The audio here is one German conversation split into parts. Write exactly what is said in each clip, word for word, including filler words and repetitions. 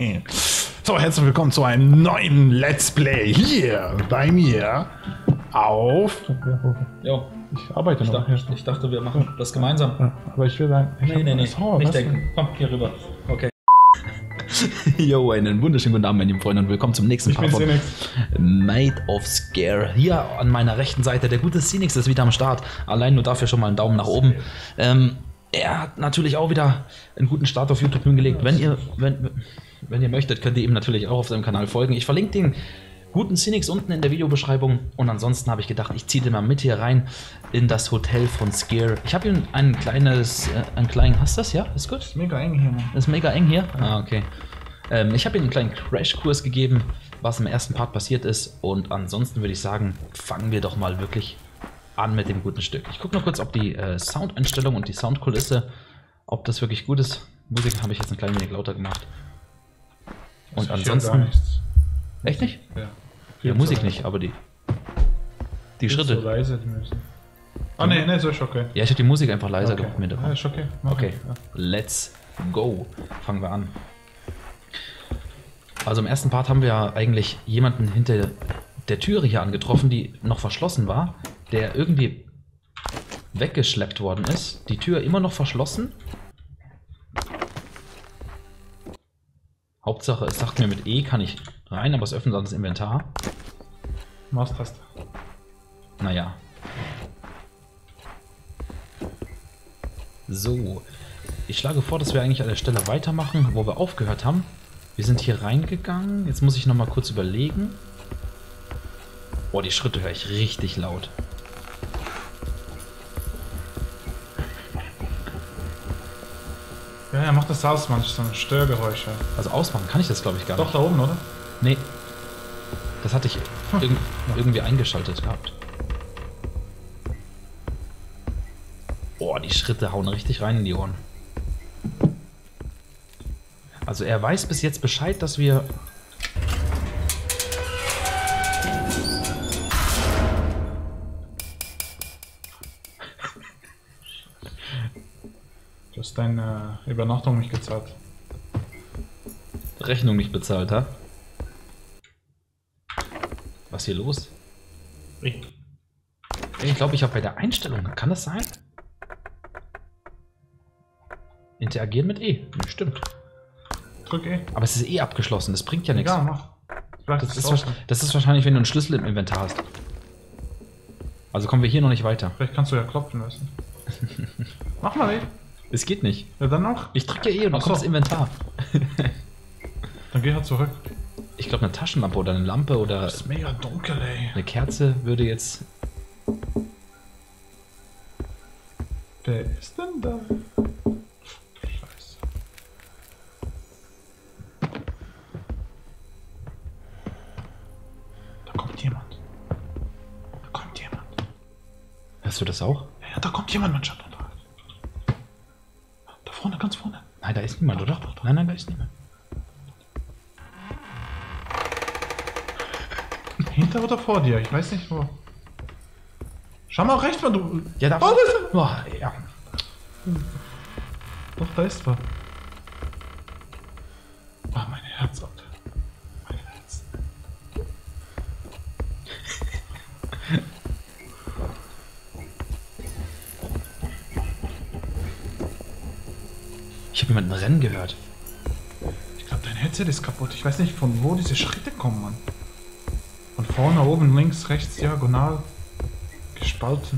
So, herzlich willkommen zu einem neuen Let's Play hier bei mir auf... Jo. Ich arbeite ich noch. Dachte, ich dachte, wir machen das gemeinsam. Aber ich will sagen... Ich nee, nee, nee. Oh, nicht denken. Komm, hier rüber. Okay. Jo, einen wunderschönen guten Abend, meine lieben Freunde, und willkommen zum nächsten ich Part von Cinix. Made of Scare. Hier an meiner rechten Seite, der gute Cinix ist wieder am Start. Allein nur dafür schon mal einen Daumen nach oben. Ähm, er hat natürlich auch wieder einen guten Start auf YouTube hingelegt. Wenn ihr, wenn, wenn ihr möchtet, könnt ihr ihm natürlich auch auf seinem Kanal folgen. Ich verlinke den guten Cinix unten in der Videobeschreibung. Und ansonsten habe ich gedacht, ich ziehe den mal mit hier rein in das Hotel von Scare. Ich habe ihm ein kleines, äh, einen kleinen, hast du das? Ja, ist gut? Das ist mega eng hier, Mann. Das ist mega eng hier? Ah, okay. Ähm, ich habe ihm einen kleinen Crashkurs gegeben, was im ersten Part passiert ist. Und ansonsten würde ich sagen, fangen wir doch mal wirklich an mit dem guten Stück. Ich gucke noch kurz, ob die äh, Soundeinstellung und die Soundkulisse, ob das wirklich gut ist. Musik habe ich jetzt ein klein wenig lauter gemacht. Und Das ansonsten... gar nichts. Echt nicht? Ja. Ja, Musik nicht, aber die... Die Schritte. So leise, die müssen. Ah, nee, nee, so ist okay. Ja, ich habe die Musik einfach leiser Okay. gemacht. Mit Ja, ist okay. Mach Okay, ich, ja. let's go. Fangen wir an. Also im ersten Part haben wir ja eigentlich jemanden hinter der Türe hier angetroffen, die noch verschlossen war, der irgendwie weggeschleppt worden ist. Die Tür immer noch verschlossen. Hauptsache, es sagt mir, mit E kann ich rein, aber es öffnet dann das Inventar. Maustaste. Naja. So. Ich schlage vor, dass wir eigentlich an der Stelle weitermachen, wo wir aufgehört haben. Wir sind hier reingegangen. Jetzt muss ich noch mal kurz überlegen. Boah, die Schritte höre ich richtig laut. Ja, ja, mach das aus, Mann. Das ist so ein Störgeräusch. Ja. Also ausmachen kann ich das, glaube ich, gar Doch, nicht. da oben, oder? Nee. Das hatte ich irg irgendwie eingeschaltet gehabt. Boah, die Schritte hauen richtig rein in die Ohren. Also er weiß bis jetzt Bescheid, dass wir... Du hast deine Übernachtung nicht gezahlt. Rechnung nicht bezahlt, ha? Was ist hier los? Ich. Ich glaube, ich habe bei der Einstellung, kann das sein? Interagieren mit E, ja, stimmt. Drück E. Aber es ist eh abgeschlossen, das bringt ja nichts. Ja, mach. Vielleicht Das ist ist, es wa- das ist wahrscheinlich, wenn du einen Schlüssel im Inventar hast. Also kommen wir hier noch nicht weiter. Vielleicht kannst du ja klopfen lassen. Mach mal, ey. Es geht nicht. Ja, dann noch. Ich drücke ja eh und dann Ach kommt so. das Inventar. Dann geh halt zurück. Ich glaube, eine Taschenlampe oder eine Lampe oder Das ist mega dunkel, ey. eine Kerze würde jetzt... Wer ist denn da? Scheiße. Da kommt jemand. Da kommt jemand. Hörst du das auch? Ja, ja, da kommt jemand, mein Schatten. Da vorne, ganz vorne. Nein, da ist niemand, oder? Nein, nein, da ist niemand. Hinter oder vor dir? Ich weiß nicht wo. Schau mal rechts, wenn du. Ja, da... Oh, da ist er. Boah, ja. Doch, da ist er. Ah, mein Herz, Alter. Mein Herz. Ich habe jemanden rennen gehört. Ich glaube, dein Headset ist kaputt. Ich weiß nicht, von wo diese Schritte kommen, Mann. Von vorne, oben, links, rechts, diagonal. Gespalten.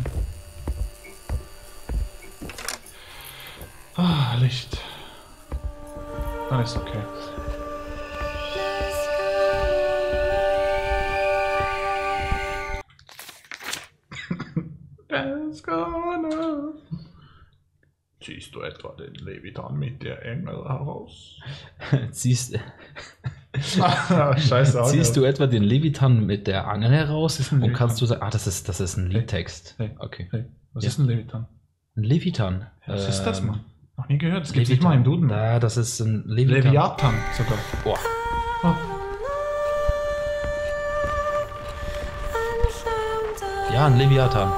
Ah, Licht. Alles okay. Let's go. Ziehst du etwa den Leviathan mit der Engel heraus? Ziehst, Ah, scheiße. ziehst du etwa den Leviathan mit der Angel heraus ist ein und kannst Leviathan. du sagen, ah, das ist, das ist ein Liedtext. Hey. Okay. Hey, was Ja. ist ein Leviathan? Ein Leviathan. Was ist das, Ähm, Mann? Noch nie gehört. Das gibt es nicht mal im Duden. Ja, das ist ein Leviathan. Leviathan sogar. Boah. Oh. Ja, ein Leviathan.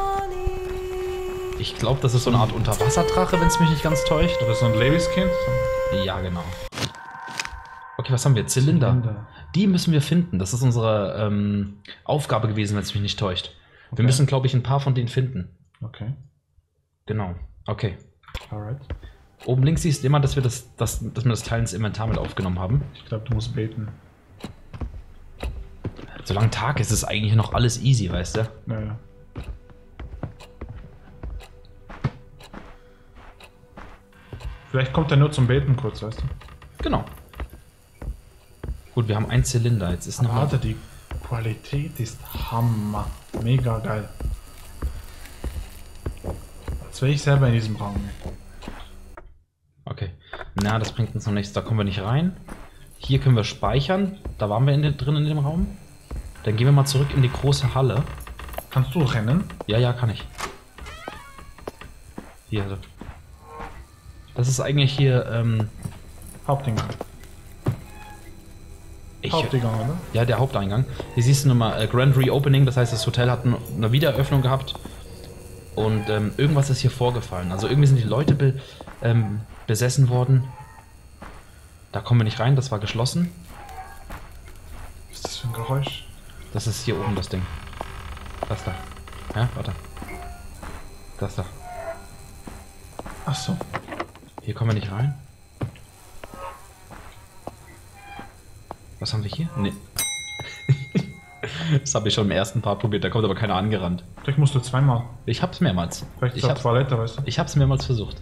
Ich glaube, das ist so eine Art Unterwasserdrache, wenn es mich nicht ganz täuscht. Oder so ein Levi's Kind. Ja, genau. Okay, was haben wir? Zylinder. Zylinder. Die müssen wir finden. Das ist unsere ähm, Aufgabe gewesen, wenn es mich nicht täuscht. Okay. Wir müssen, glaube ich, ein paar von denen finden. Okay. Genau. Okay. Alright. Oben links siehst du immer, dass wir das, das, dass wir das Teil ins Inventar mit aufgenommen haben. Ich glaube, du musst beten. Solange Tag ist, ist eigentlich noch alles easy, weißt du? Naja. Vielleicht kommt er nur zum Beten kurz, weißt du? Genau. Gut, wir haben einen Zylinder. Jetzt ist noch. Aber Alter, die Qualität ist Hammer. Mega geil. Als wäre ich selber in diesem Raum. Okay. Na, das bringt uns noch nichts. Da kommen wir nicht rein. Hier können wir speichern. Da waren wir in den, drin in dem Raum. Dann gehen wir mal zurück in die große Halle. Kannst du rennen? Ja, ja, kann ich. Hier. Das ist eigentlich hier, ähm... Haupteingang. Ich, Haupteingang, oder? ja, der Haupteingang. Hier siehst du nochmal äh, Grand Reopening. Das heißt, das Hotel hat eine Wiedereröffnung gehabt. Und ähm, irgendwas ist hier vorgefallen. Also irgendwie sind die Leute be, ähm, besessen worden. Da kommen wir nicht rein, das war geschlossen. Was ist das für ein Geräusch? Das ist hier oben das Ding. Das da. Ja, warte. Das da. Ach so. Hier kommen wir nicht rein. Was haben wir hier? Nee. Das habe ich schon im ersten Part probiert, da kommt aber keiner angerannt. Vielleicht musst du zweimal. Ich hab's mehrmals. Vielleicht ist Ich das hab's, Toilette, weißt du? ich hab's mehrmals versucht.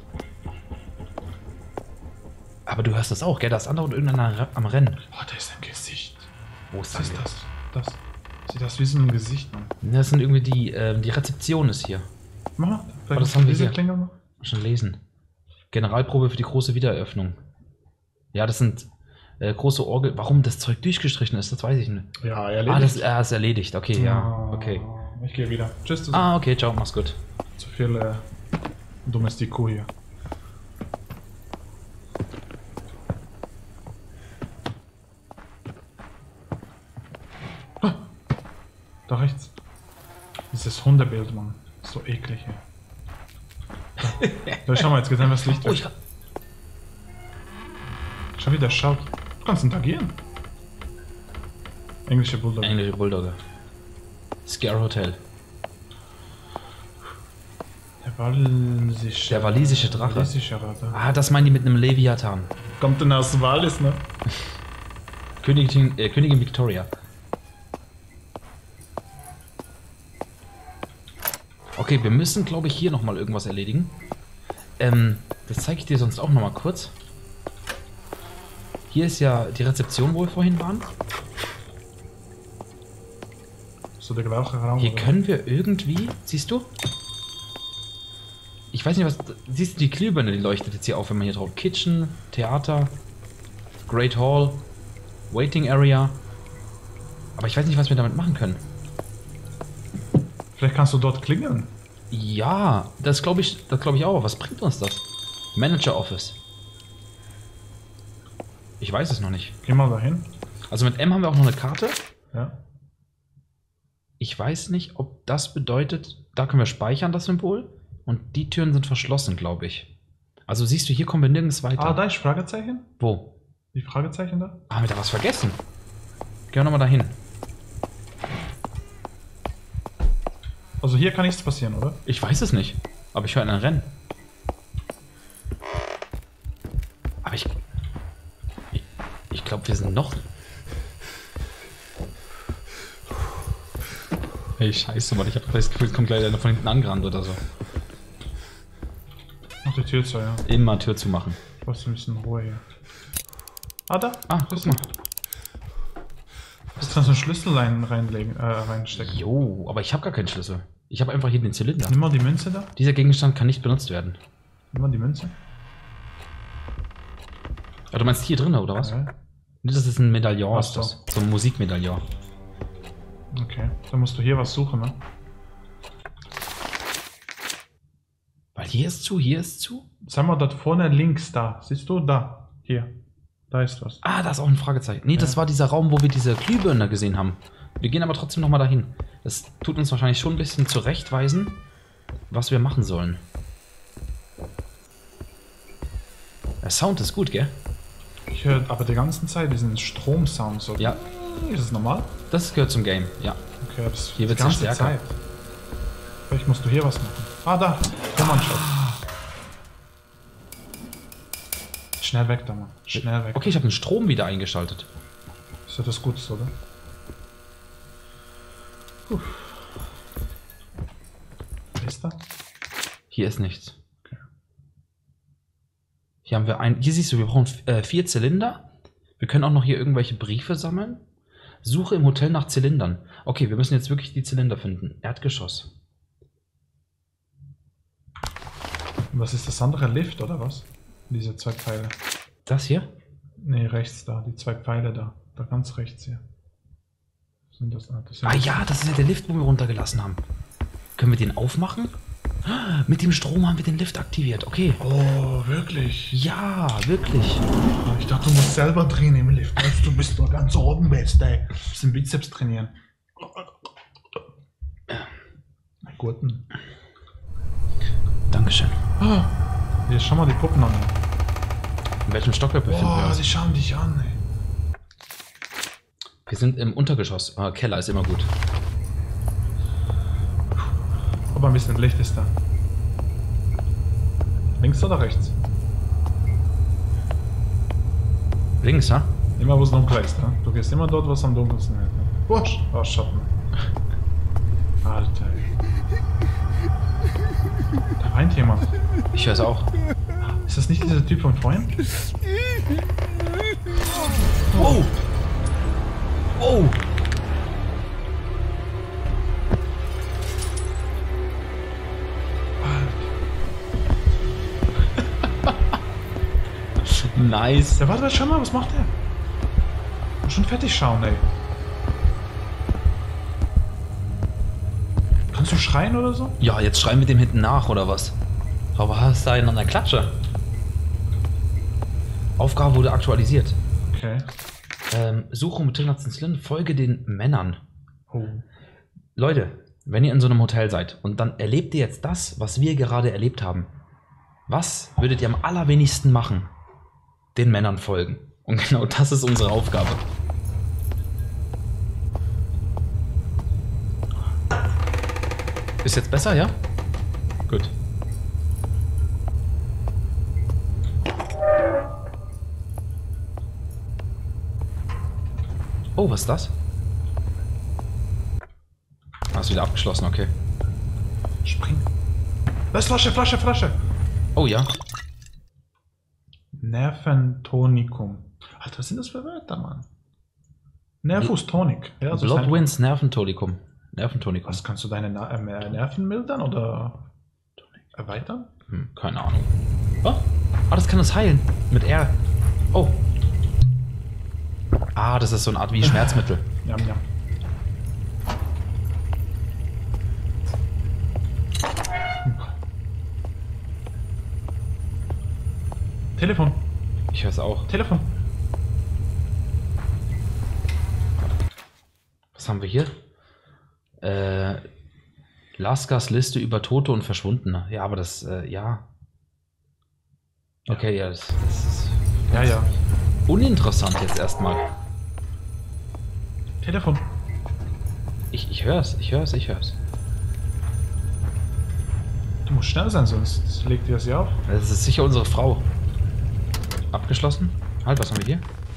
Aber du hörst das auch, gell? Da ist andauernd irgendeiner am Rennen. Oh, da ist ein Gesicht. Wo ist Was das? ist das? Das. Sieht das wie so ein Gesicht, Mann. Das sind irgendwie die, ähm, die Rezeption ist hier. Mach mal. Vielleicht das musst haben du wir diese hier. Klingel noch. Schon lesen. Generalprobe für die große Wiedereröffnung. Ja, das sind äh, große Orgel. Warum das Zeug durchgestrichen ist, das weiß ich nicht. Ja, erledigt. Ah, das ah, ist erledigt. Okay, ja. Okay. Ich gehe wieder. Tschüss. zusammen. Ah, okay, ciao, mach's gut. Zu viel äh, Domestico hier. Ah, da rechts. Dieses Hundebild, Mann. So eklig, ey. Da, da schau mal, jetzt geht einfach das Licht Oh, weg. ich, Schau, wie der schaut. Du kannst interagieren. Englische Bulldog. englische Bulldogge. Scare Hotel. Der walisische... Der walisische Drache. Walisische Drache. Ah, das meinen die mit einem Leviathan. Kommt denn aus Wallis, ne? Königin, äh, Königin Victoria. Okay, wir müssen, glaube ich, hier nochmal irgendwas erledigen. Ähm, das zeige ich dir sonst auch nochmal kurz. Hier ist ja die Rezeption, wo wir vorhin waren. So der gleiche Raum. Hier oder? können wir irgendwie, siehst du? Ich weiß nicht, was, siehst du die Glühbirne, die leuchtet jetzt hier auf, wenn man hier drauf. Kitchen, Theater, Great Hall, Waiting Area. Aber ich weiß nicht, was wir damit machen können. Vielleicht kannst du dort klingeln. Ja, das glaube ich, das glaube ich auch. Was bringt uns das? Manager Office. Ich weiß es noch nicht. Geh mal dahin. Also mit M haben wir auch noch eine Karte. Ja. Ich weiß nicht, ob das bedeutet, da können wir speichern, das Symbol. Und die Türen sind verschlossen, glaube ich. Also siehst du, hier kommen wir nirgends weiter. Ah, da ist Fragezeichen. Wo? Die Fragezeichen da? Haben wir da was vergessen? Gehen wir nochmal dahin. Also hier kann nichts passieren, oder? Ich weiß es nicht. Aber ich höre einen Rennen. Aber ich... Ich, ich glaube, wir sind noch... Hey, scheiße, Mann. Ich habe das Gefühl, es kommt gleich einer von hinten angerannt oder so. Mach die Tür zu, ja. Immer Tür zu machen. Ich brauch ein bisschen Ruhe hier. Ah, da. Ah, guck mal. Du kannst einen Schlüssel rein, reinlegen, äh, reinstecken. Jo, aber ich habe gar keinen Schlüssel. Ich habe einfach hier den Zylinder. Nimm mal die Münze da. Dieser Gegenstand kann nicht benutzt werden. Nimm mal die Münze. Ah, du meinst hier drin, oder was? Ja. Nee, das ist ein Medaillon, Ach ist so. das. So ein Musikmedaillon. Okay. Dann musst du hier was suchen, ne? Weil hier ist zu, hier ist zu. Sag mal, dort vorne links da. Siehst du? Da. Hier. Da ist was. Ah, da ist auch ein Fragezeichen. Nee, Ja. das war dieser Raum, wo wir diese Glühbirne gesehen haben. Wir gehen aber trotzdem nochmal dahin. Das tut uns wahrscheinlich schon ein bisschen zurechtweisen, was wir machen sollen. Der Sound ist gut, gell? Ich Ich höre aber die ganze Zeit diesen Stromsound so. Ja. Ist das normal? Das gehört zum Game, ja. Okay, das Hier die wird's ganze stärker. Zeit. Vielleicht musst du hier was machen. Ah, da. Komm an, Schatz. Schnell weg da, Mann. Schnell weg. Okay, ich habe den Strom wieder eingeschaltet. Ist ja das Gutes, oder? Puh. Was ist da? Hier ist nichts. Hier haben wir ein. Hier siehst du, wir brauchen äh, vier Zylinder. Wir können auch noch hier irgendwelche Briefe sammeln. Suche im Hotel nach Zylindern. Okay, wir müssen jetzt wirklich die Zylinder finden. Erdgeschoss. Und was ist das andere? Lift oder was? Diese zwei Pfeile. Das hier? Ne, rechts da. Die zwei Pfeile da. Da ganz rechts hier. Sind das, das sind Ah ja, das ist ja der Lift, wo wir runtergelassen haben. Können wir den aufmachen? Mit dem Strom haben wir den Lift aktiviert. Okay. Oh, wirklich? Ja, wirklich. Ich dachte, du musst selber drehen im Lift. Weißt, du bist doch ganz oben bist, ey. Bisschen Bizeps trainieren. Gurten. Dankeschön. Ah, hier, schau mal die Puppen an. In welchem Stockwerk befinden wir Boah, uns? sie schauen dich an, ey. Wir sind im Untergeschoss. Ah, Keller ist immer gut. Aber ein bisschen Licht ist da. Links oder rechts? Links, ha? Immer wo es dunkel ist, ne? Du gehst immer dort, wo es am dunkelsten ist. Ne? Oh, Sch oh, Schatten. Alter, ey. Da weint jemand. Ich höre es auch. Ist das nicht dieser Typ von vorhin? Oh! Oh! Nice. Ja, warte, warte, schau mal, was macht der? Muss schon fertig schauen, ey. Kannst du schreien oder so? Ja, jetzt schreien wir dem hinten nach, oder was? Aber hast du einen an der Klatsche? Aufgabe wurde aktualisiert. Okay. Ähm, Suche mit Zylinder, folge den Männern. Oh. Leute, wenn ihr in so einem Hotel seid und dann erlebt ihr jetzt das, was wir gerade erlebt haben. Was würdet ihr am allerwenigsten machen? Den Männern folgen. Und genau das ist unsere Aufgabe. Ist jetzt besser, ja? Gut. Oh, was ist das? Ah, ist wieder abgeschlossen, okay. Spring. Da ist Flasche, Flasche, Flasche. Oh ja. Nerventonicum. Alter, was sind das für Wörter, Mann? Nervus tonic. Ja, also Blood ist einfach- Winds Nerventonikum. Nerventonikum. Was, kannst du deine Na äh, Nerven mildern oder erweitern? Hm, keine Ahnung. Oh, ah, das kann uns heilen. Mit R. Oh. Ah, das ist so eine Art wie Schmerzmittel. Jam, jam. Telefon. Ich höre es auch. Telefon. Was haben wir hier? Äh, Laskas Liste über Tote und Verschwundene. Ja, aber das, äh, ja. Okay, ja, das, das ist Ja, ja. uninteressant jetzt erstmal. Telefon. Ich, ich höre es, ich höre es, ich höre es. Du musst schnell sein, sonst legt ihr sie auf. Das ist sicher unsere Frau. Abgeschlossen. Halt, was haben wir hier?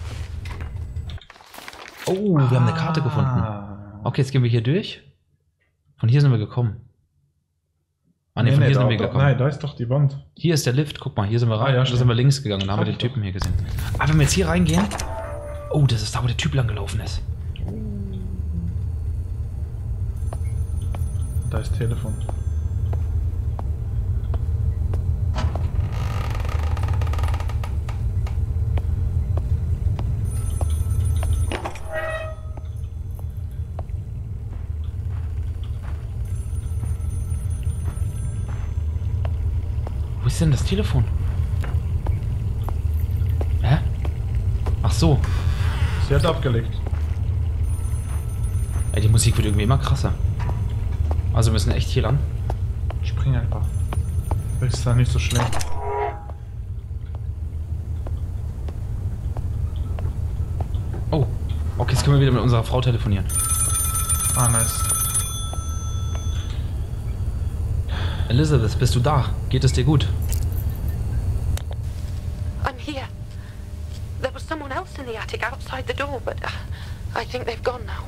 Oh, wir haben eine Karte gefunden. Ah. Okay, jetzt gehen wir hier durch. Von hier sind wir gekommen. Ah ne, Nee, von nee, hier da, sind wir da, gekommen. nein, da ist doch die Wand. Hier ist der Lift, guck mal, hier sind wir rein. Ah, ja, da stimmt. sind wir links gegangen, da haben wir Hab den ich doch. Typen hier gesehen. Ah, wenn wir jetzt hier reingehen. Oh, das ist da, wo der Typ lang gelaufen ist. Da ist Telefon. Wo ist denn das Telefon? Hä? Ach so. Sie hat abgelegt. Ey, die Musik wird irgendwie immer krasser. Also wir müssen echt hier lang. Spring einfach. Ist da nicht so schlimm. Okay, jetzt können wir wieder mit unserer Frau telefonieren. Ah, nice. Elizabeth, bist du da? Geht es dir gut? I'm here. There was someone else in the attic outside the door, but uh, I think they've gone now.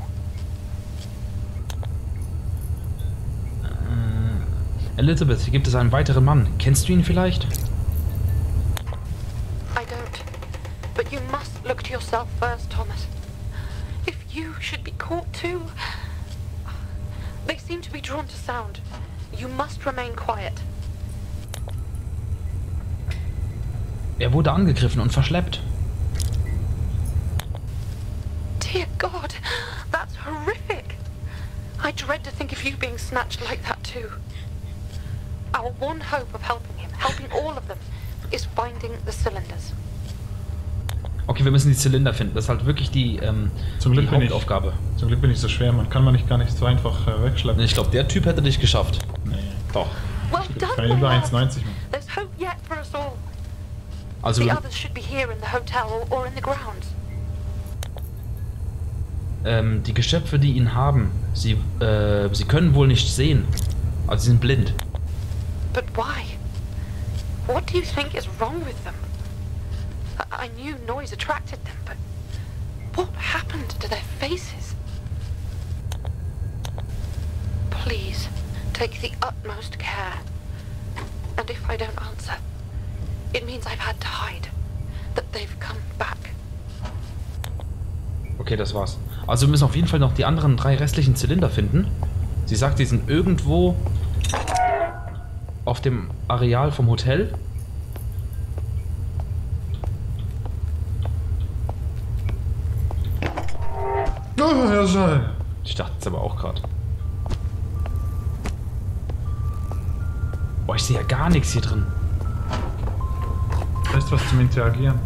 Äh, Elizabeth, hier gibt es einen weiteren Mann. Kennst du ihn vielleicht? I don't. But you must look to yourself first, Thomas. If you should be caught too... They seem to be drawn to sound. You must remain quiet. Er wurde angegriffen und verschleppt. Dear God, that's horrific. I dread to think of you being snatched like that too. Our one hope of helping him, helping all of them, is finding the cylinders. Okay, wir müssen die Zylinder finden. Das ist halt wirklich die, ähm, Zum Glück die bin ich- Hauptaufgabe. Zum Glück bin ich so schwer, man kann man nicht gar nicht so einfach äh, wegschleppen. Ich glaube, der Typ hätte dich geschafft. Nee. Doch. Well Ich done, kann my über lad. eins neunzig machen. There's hope yet for us all. Also, The others should be here in the hotel or, or in the grounds. ähm, die Geschöpfe, die ihn haben, sie, äh, sie können wohl nicht sehen. Also, sie sind blind. But why? What do you think is wrong with them? I, I knew noise attracted them, but what happened to their faces? Please, take the utmost care. And if I don't answer, it means I've had to hide. That they've come back. Okay, das war's. Also, wir müssen auf jeden Fall noch die anderen drei restlichen Zylinder finden. Sie sagt, die sind irgendwo auf dem Areal vom Hotel. Oh, ja, schade. Ich dachte es aber auch gerade. Boah, ich sehe ja gar nichts hier drin. Da ist was zum Interagieren.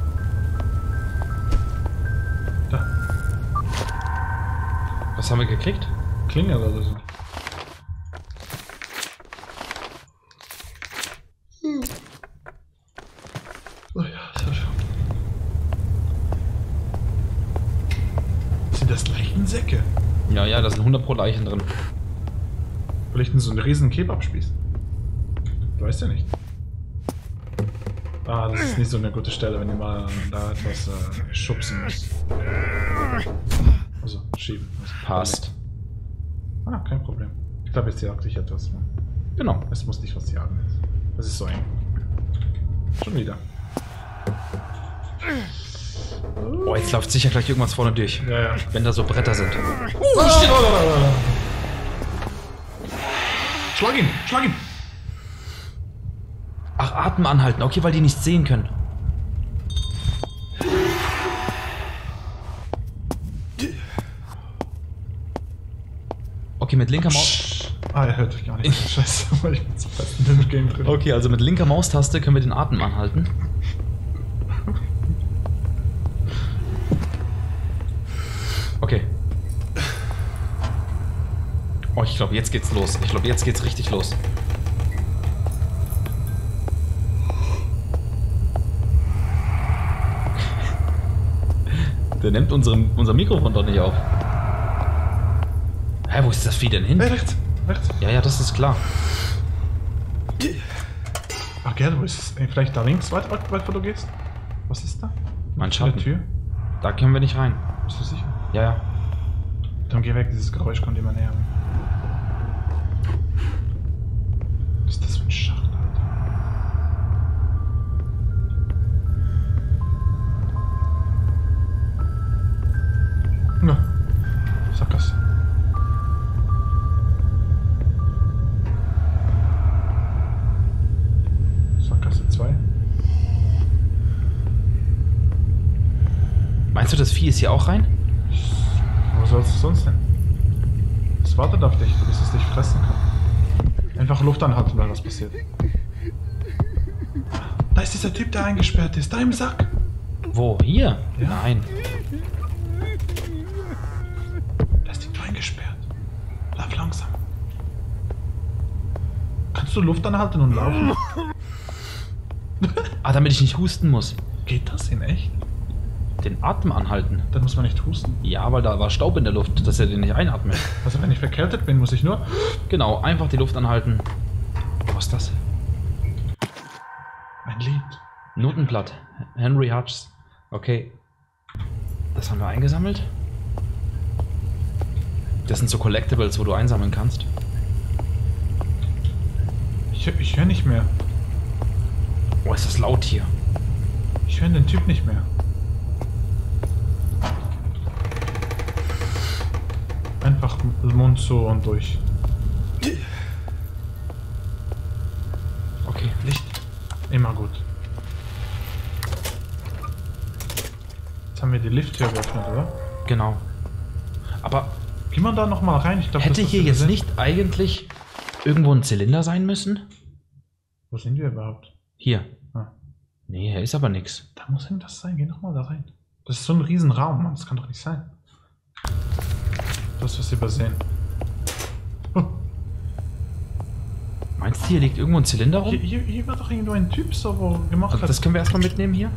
Da. Was haben wir gekriegt? Klingel oder so. Oh ja, sehr schön. Sind das Leichensäcke? Ja, ja, da sind hundert pro Leichen drin. Vielleicht so ein riesen Kebabspieß. Du weißt ja nicht. Ah, das ist nicht so eine gute Stelle, wenn ihr mal da etwas äh, schubsen müsst. Also schieben. Also, Passt. Ah, kein Problem. Ich glaube, jetzt jagt dich etwas. Genau. Es muss nicht was jagen. Das ist so eng. Schon wieder. Boah, jetzt läuft sicher gleich irgendwas vorne durch. Ja, ja. Wenn da so Bretter sind. Schlag ihn! Schlag ihn! Ach, Atem anhalten. Okay, weil die nichts sehen können. Okay, mit linker Maus... Ah, er hört dich gar nicht. Scheiße, weil ich bin zu fest in dem Game drin. Okay, also mit linker Maustaste können wir den Atem anhalten. Okay. Oh, ich glaube, jetzt geht's los. Ich glaube, jetzt geht's richtig los. Der nimmt unseren, unser Mikrofon doch nicht auf. Hä, wo ist das Vieh denn hin? Hey, rechts! Rechts! Ja, ja, das ist klar. Ach, gell, wo ist es? Ey, vielleicht da links, weit, weit, weit, wo du gehst? Was ist da? Mein Eine Schatten. Tür? Da können wir nicht rein. Bist du sicher? Ja, ja. Dann geh weg, dieses Geräusch kommt immer näher. Was ist das für ein Schacht, Alter? Ja. Sackgasse. Sackgasse zwei. Meinst du, das Vieh ist hier auch rein? Wo sollst du sonst denn? Es wartet auf dich, bis es dich fressen kann. Einfach Luft anhalten, weil was passiert. Da ist dieser Typ, der eingesperrt ist. Da im Sack. Wo? Hier? Ja. Nein. Da ist die Tür eingesperrt. Lauf langsam. Kannst du Luft anhalten und laufen? Ah, damit ich nicht husten muss. Geht das in echt? Den Atem anhalten. Dann muss man nicht husten. Ja, weil da war Staub in der Luft, dass er den nicht einatmet. Also wenn ich verkältet bin, muss ich nur... Genau, einfach die Luft anhalten. Was ist das? Ein Lied. Notenblatt. Henry Hutch. Okay. Das haben wir eingesammelt. Das sind so Collectibles, wo du einsammeln kannst. Ich, ich höre nicht mehr. Oh, ist das laut hier. Ich höre den Typ nicht mehr. Einfach Mund zu und durch. Okay, Licht. Immer gut. Jetzt haben wir die Lifttür geöffnet, oder? genau. Aber Geh mal da nochmal rein. Ich glaub, hätte das ist hier der jetzt Sinn. nicht eigentlich irgendwo ein Zylinder sein müssen? Wo sind wir überhaupt? Hier. Ah. Nee, hier ist aber nichts. Da muss irgendwas sein. Geh nochmal da rein. Das ist so ein Riesenraum, Mann. Das kann doch nicht sein. Du hast was übersehen. Oh. Meinst du, hier liegt irgendwo ein Zylinder rum? Hier, hier, hier war doch irgendwo ein Typ so, wo gemacht Also hat. das können wir erstmal mitnehmen hier?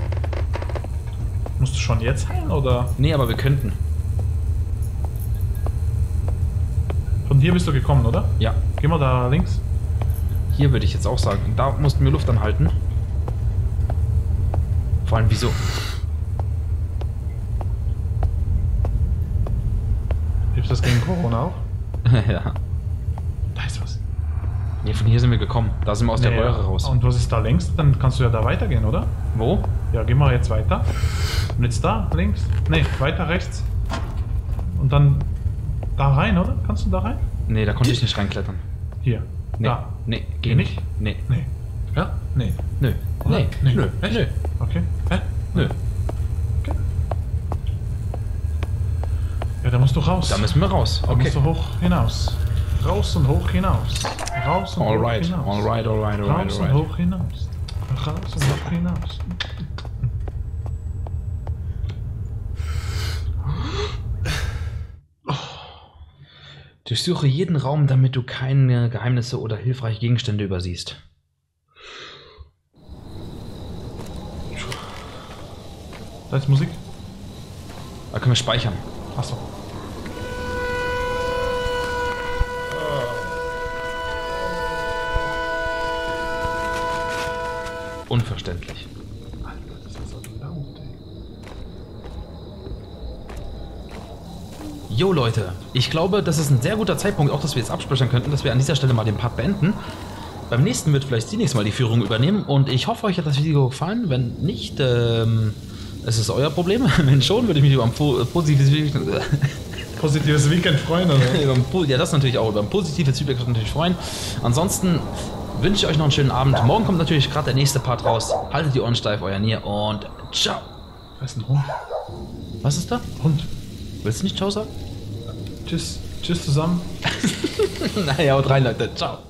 Musst du schon jetzt heilen, oder? Nee, aber wir könnten. Von hier bist du gekommen, oder? Ja, Geh mal da links. hier würde ich jetzt auch sagen. Da mussten wir Luft anhalten. Vor allem, wieso? Hilft das gegen Corona auch? Ja. Da ist was. Nee, von hier sind wir gekommen. Da sind wir aus der Nee, Röhre raus. Und was ist da links? Dann kannst du ja da weitergehen, oder? Wo? Ja, geh mal jetzt weiter. Und jetzt da, links. Nee, weiter rechts. Und dann da rein, oder? Kannst du da rein? Nee, da konnte ich nicht reinklettern. Hier. Nee, Da. nee, Geh geh nicht? nicht. Nee, Nee. Ja? Nee. nö, Oder? nee, Nee. nö, Echt? nö, Okay. Hä? nö. Okay. Ja, da musst du raus. Da müssen wir raus. Da Okay. musst du hoch hinaus. Raus und hoch hinaus. Raus und hoch Alright, hinaus. alright, alright, alright, Raus und alright. hoch hinaus. Raus und hoch hinaus. Durchsuche jeden Raum, damit du keine Geheimnisse oder hilfreiche Gegenstände übersiehst. Da ist Musik. Da können wir speichern. Achso. Unverständlich. Alter, das ist so laut, ey. Jo Leute, ich glaube, das ist ein sehr guter Zeitpunkt, auch dass wir jetzt absprechen könnten, dass wir an dieser Stelle mal den Part beenden. Beim nächsten wird vielleicht Sinix mal die Führung übernehmen und ich hoffe, euch hat das Video gefallen. Wenn nicht, ähm, es ist euer Problem. Wenn schon, würde ich mich über ein po positives Video... Positives Weekend freuen, oder? über ein po ja, das natürlich auch. Über ein positives Feedback würde ich mich natürlich freuen. Ansonsten wünsche ich euch noch einen schönen Abend. Morgen kommt natürlich gerade der nächste Part raus. Haltet die Ohren steif, euer Nier und ciao. Da ist ein Hund. Was ist da? Hund. Willst du nicht ciao sagen? Tschüss. Tschüss zusammen. naja, haut rein, Leute. Ciao.